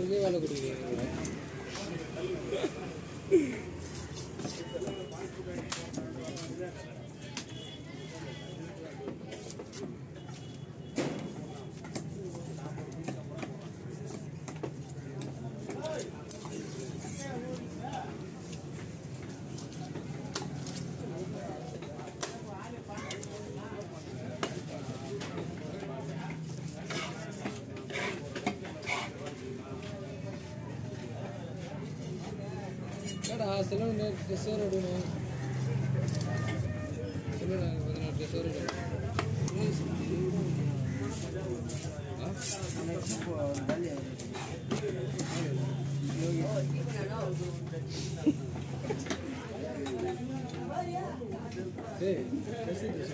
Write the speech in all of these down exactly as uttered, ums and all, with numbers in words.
இதுலேயே வேலை கொடுக்குறீங்க. Selalu nak kesor ada ni. Selalu nak nak kesor ada. Ah, kami semua balik. Hey, कैसे कैसे?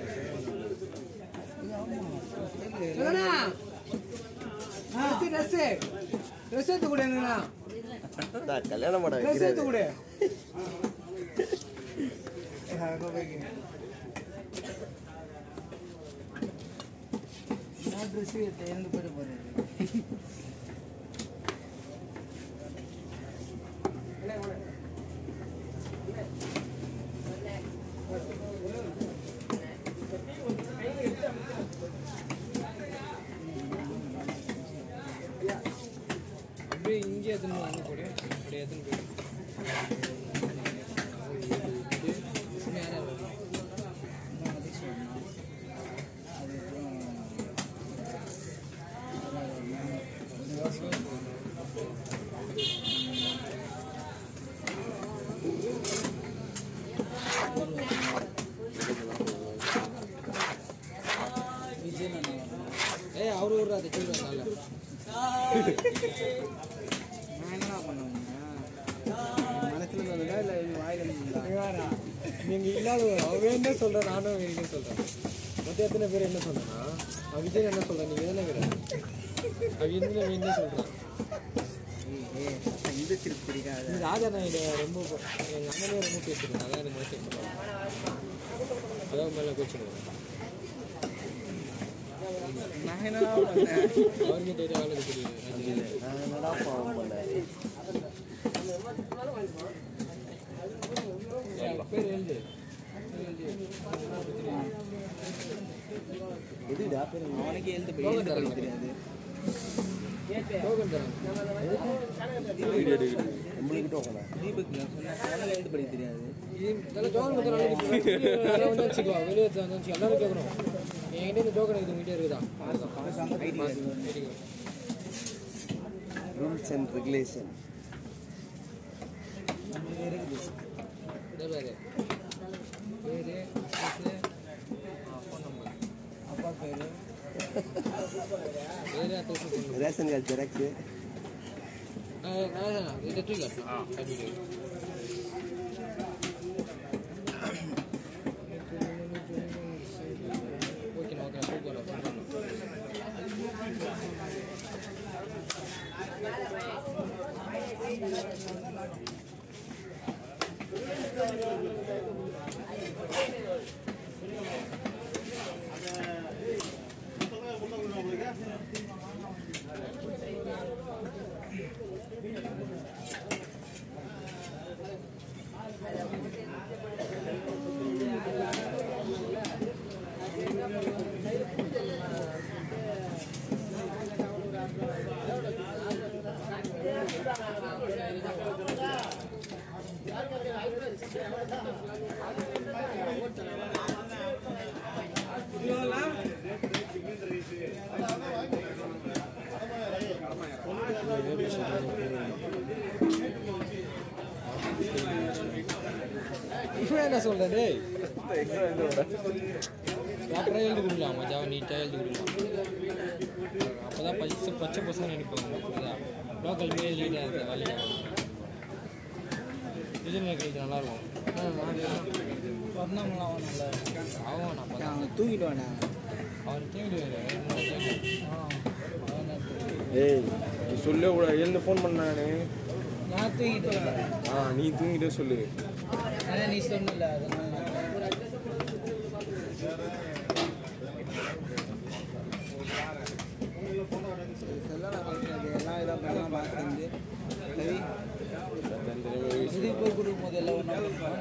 चलो ना. हाँ, कैसे कैसे तो कुड़े ना. dah kalian mana kira कैसे तो कुड़े. हाँ, को बेगी. ना ड्रेस ये तेल तो पड़े पड़े. अभी इंगे अतन में आने पड़े, पड़े अतन पे. इसमें आ रहा है. ना अभी सोना. अभी तो ए और और रात चल रहा है. நீங்க இல்லாத அவன் என்ன சொல்ற நானும் என்ன சொல்றேன் மொத்த எத்தனை பேர் என்ன சொல்றேன்னா விஜய் என்ன சொல்ற நீங்க தானே வேற அவன் என்ன சொல்றான் இது திருப்பி பிடிக்காது ராஜா நான் இதை ரொம்ப எங்கள் அண்ணனே ரொம்ப பேசுகிறேன் அதான் எனக்கு மனசு அதாவது மேலே பேசுகிறேன் நான் என்னடா பண்ணேன் அவர்கிட்ட வேலை தெரியுது நான் என்னடா பாவம் பண்ணேன் பேர் எழுது எதுடா பேர் அவனுக்கு எழுத தெரியாது டோக்கன் தரேன் உங்களுக்கு டோக்கனா தீபக் நான் எழுத படிக்க தெரியாது இதெல்லாம் டோக்கன் கொடுத்தா நல்லா வந்து வச்சுக்கோ வெளியே வந்து எல்லாரும் கேட்கணும் என்கிட்ட இந்த டோக்கன் இது உங்ககிட்ட இருக்குதா ரூல்ஸ் அண்ட் ரெகுலேஷன் இதே பேர் பேர் ஃபோன் நம்பர் அப்பா பேர் ரேஷன் கார்டு ஜெராக்ஸ் இது ठीक है हां अभी ओके ना ओके ना बोलो இப்போ என்ன சொல்ற டேய் ப்ராப்பரா எழுதி கொடுக்கலாம் மச்சான் நீட்டா எழுதி கொடுக்கலாம் அப்பதான் பச்சை பச்சை பசங்க நினைப்பாங்க புரியுதா லோக்கல் மேல் லீடா இருக்க வேலையா டிசைன் மேக்கர் நல்லா இருக்கும் வர்ணம்லாம் நல்லா அவன் நான் தூக்கிட்டு வாடா அவன் தூங்கிடுவாரு ஏய் நீ சொல்ல கூட எழுந்து ஃபோன் பண்ணானே நான் தூங்கிட்டு ஆ நீ தூங்கிட்டே சொல்லு அதான் நீ சொன்னல அதனால எல்லாம் அதெல்லாம் பார்த்து கவி இது போய் கொடுக்கும்போது எல்லாம் ஒன்றா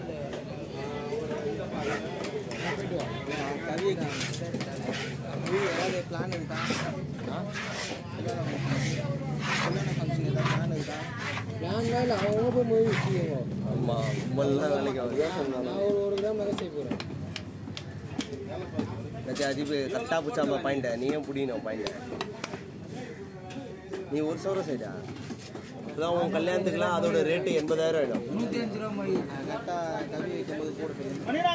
போயிட்டு வா கவி கவி ஏதாவது பிளான் இருக்கா கல்யாண ஃபங்க்ஷன் ஏதாவது பிளான் இருக்கா பிளான்லாம் இல்லை அவங்க போய் மொழி வச்சுக்கோங்க. ஆமாம் நம்மளாம் வேலைக்கு ஆகுது. நான் ஒரு ஒரு கிராம் நகை செய்ய போகிறேன். அஜிப் கரெக்டாக பிடிச்சாம பாயிண்ட நீயும் பிடிக்கணும் பாயிண்ட. நீ ஒரு சவரம் செய்டா. இப்போதான் உன் கல்யாணத்துக்குலாம் அதோட ரேட்டு எண்பதாயிரம் ஆகிடும். நூற்றி அஞ்சு ரூபா மொழி கரெக்டாக கவி வைக்கும்போது போட்டு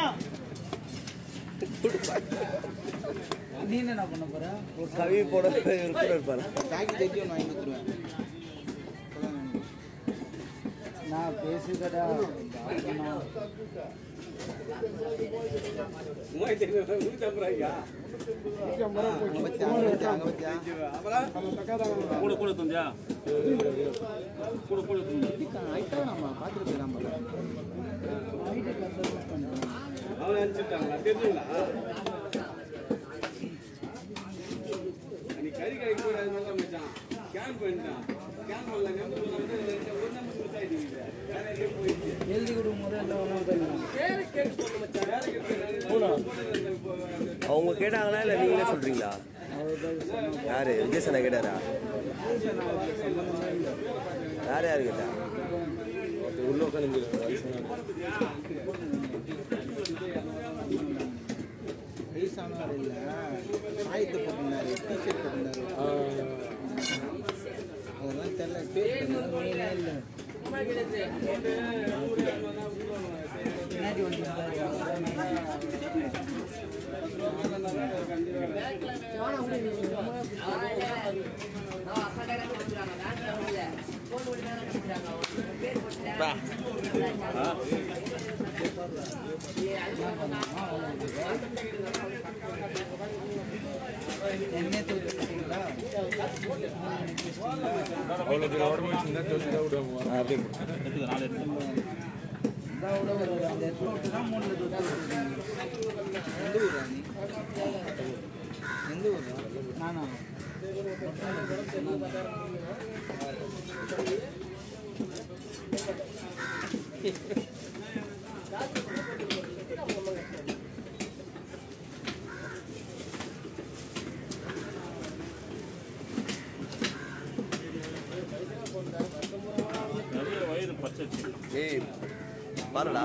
நீ என்ன பண்ண போற ஒரு கவி போட இருப்பாரு. ஜாக்கெட் தைச்சு ஒன்று வாங்கி கொடுத்துருவேன். நான் பேசுகிறதா கூட கூட தந்தியா கூட கூட நம்ம பார்த்துட்டு போயிடலாம் போல. அவன் அனுப்பிச்சிட்டாங்களா தெரிஞ்சுங்களா நீ கறி கறிக்கு போய் அது நல்லா மச்சான் கேம்ப் பண்ணிட்டான் கேம்ப் பண்ணல நம்பர் வந்து ஒரு நம்பர் மிஸ் ஆயிடுச்சு வேற எங்கேயும் போயிடுச்சு எழுதி கொடுக்கும் போது எல்லாம் ஒன்றா போயிடலாம். வேற கேட்டு போன மச்சான் வேற கேட்டு அவங்க கேட்டாங்களா இல்லை நீங்களே சொல்கிறீங்களா? யார் விஜயசனா கேட்டாரா? யார் யார் கேட்டா? உள்ள உட்காந்து வயசானவர் இல்லை ஆயத்து போட்டிருந்தாரு டிஷர்ட் போட்டிருந்தாரு அதெல்லாம் தெரியல பேர் மீனே இல்லை பின்னாடி என்ன தூக்கிட்டீங்களா அவ்வளோ உடம்பு வச்சுருந்தா தோசி தான் விடுவாங்க. அப்படியே நாலு எடுத்து இதோட ஒரு அந்த இடத்துல விட்டு தான் மூணு எந்த ஊரா நீ எந்த ஊரா நானா வயிறு பச்சை ஏய் பாருடா.